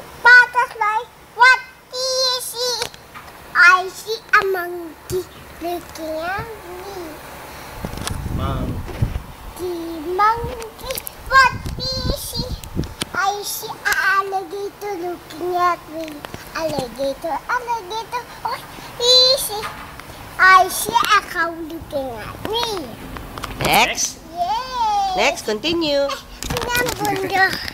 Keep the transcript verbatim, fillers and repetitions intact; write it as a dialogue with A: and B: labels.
A: butterfly. What do you see? I see a monkey looking at me. Monkey, monkey. What do you see? I see an alligator looking at me. Alligator, alligator. What do you see? I see a cow looking at me.
B: Next.
A: Yay!
B: Next, continue.
A: Ang ganda.